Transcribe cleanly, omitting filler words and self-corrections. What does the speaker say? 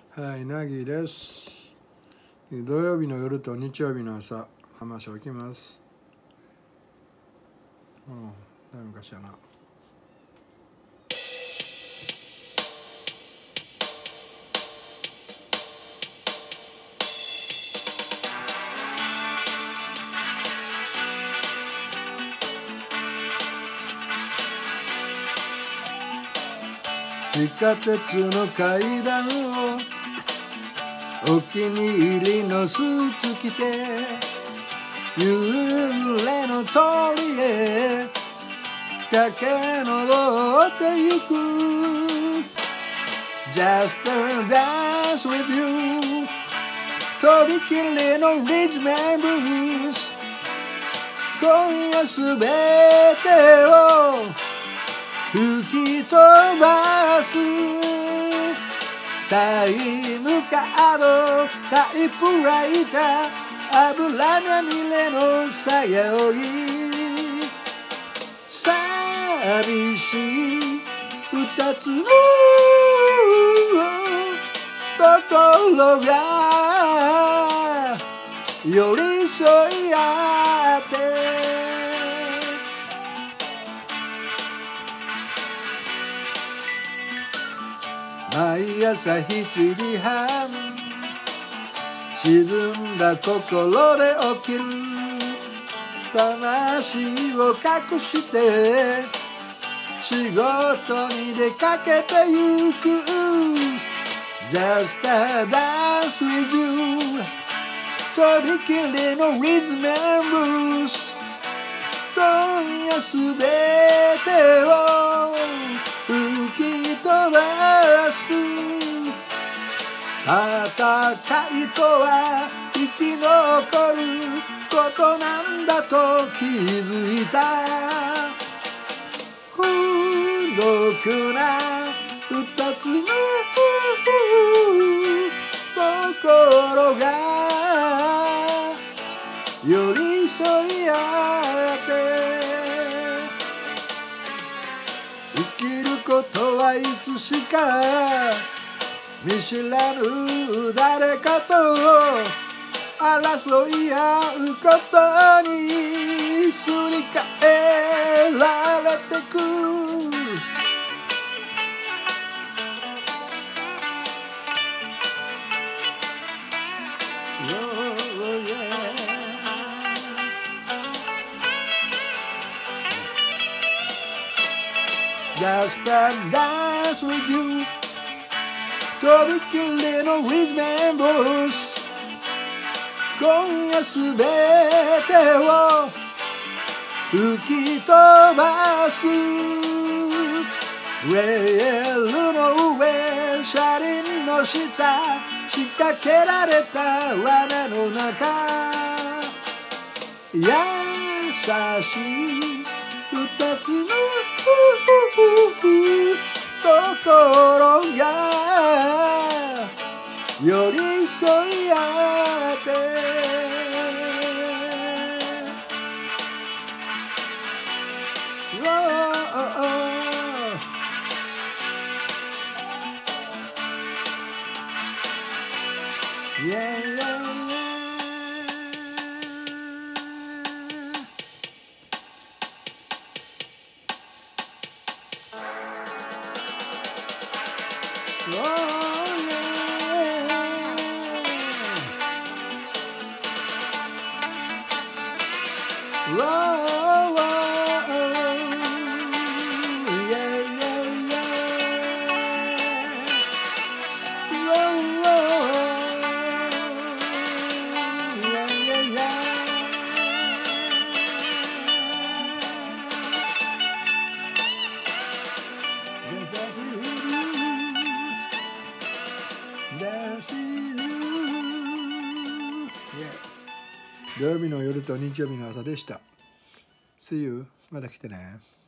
はい、なぎです。土曜日の夜と日曜日の朝、浜市起きます。だいぶ昔やな。地下鉄の階段をお気に入りのスーツ着て夕暮れの通りへ駆け上ってゆく Just a dance with you とびきりのリズムブルース今夜すべてを吹き飛ばすタイムカードタイプライター油まみれのさやぎ寂しい二つの心が寄り添い合って毎朝7時半沈んだ心で起きる魂を隠して仕事に出かけてゆく Just a dance with you とびきりのリズムブルース今夜すべてを吹き飛ばす戦いとは生き残ることなんだと気づいた孤独な二つの心が寄り添い合って生きることはいつしか見知らぬ誰かと争い合うことにすり替えられてくJust a dance with you とびきりのリズムブルース今夜すべてを吹き飛ばすレールの上車輪の下仕掛けられた罠の中優しい二つの心が寄り添い合って土曜日の夜と日曜日の朝でした。See you。また来てね。